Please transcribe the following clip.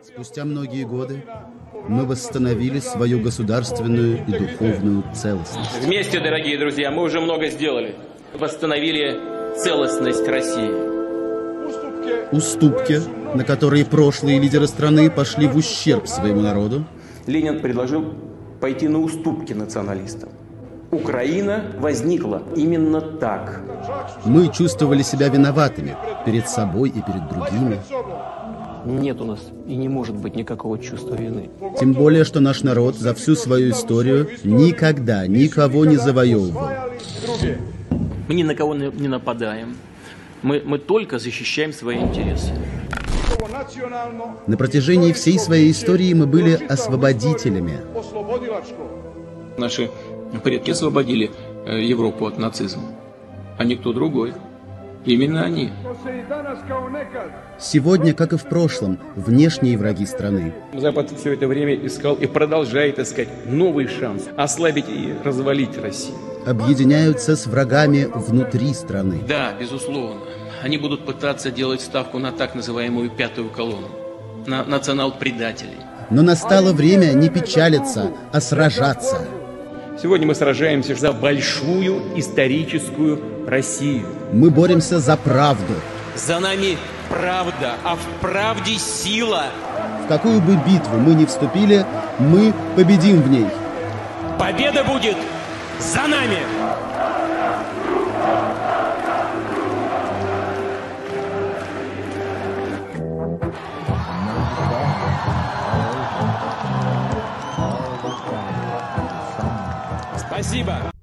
Спустя многие годы мы восстановили свою государственную и духовную целостность. Вместе, дорогие друзья, мы уже много сделали. Восстановили целостность России. Уступки, на которые прошлые лидеры страны пошли в ущерб своему народу, Ленин предложил пойти на уступки националистам. Украина возникла именно так. мы чувствовали себя виноватыми перед собой и перед другими. Нет у нас и не может быть никакого чувства вины. Тем более, что наш народ за всю свою историю никогда никого не завоевывал. Мы ни на кого не нападаем. Мы только защищаем свои интересы. На протяжении всей своей истории мы были освободителями. Наши предки освободили Европу от нацизма, а никто другой. Именно они. Сегодня, как и в прошлом, внешние враги страны Запад все это время искал и продолжает искать новый шанс ослабить и развалить Россию. объединяются с врагами внутри страны. Да, безусловно. Они будут пытаться делать ставку на так называемую пятую колонну, на национал-предателей. Но настало время не печалиться, а сражаться. Сегодня мы сражаемся за большую историческую Россию. Мы боремся за правду. За нами правда, а в правде сила. В какую бы битву мы ни вступили, мы победим в ней. Победа будет за нами! Спасибо!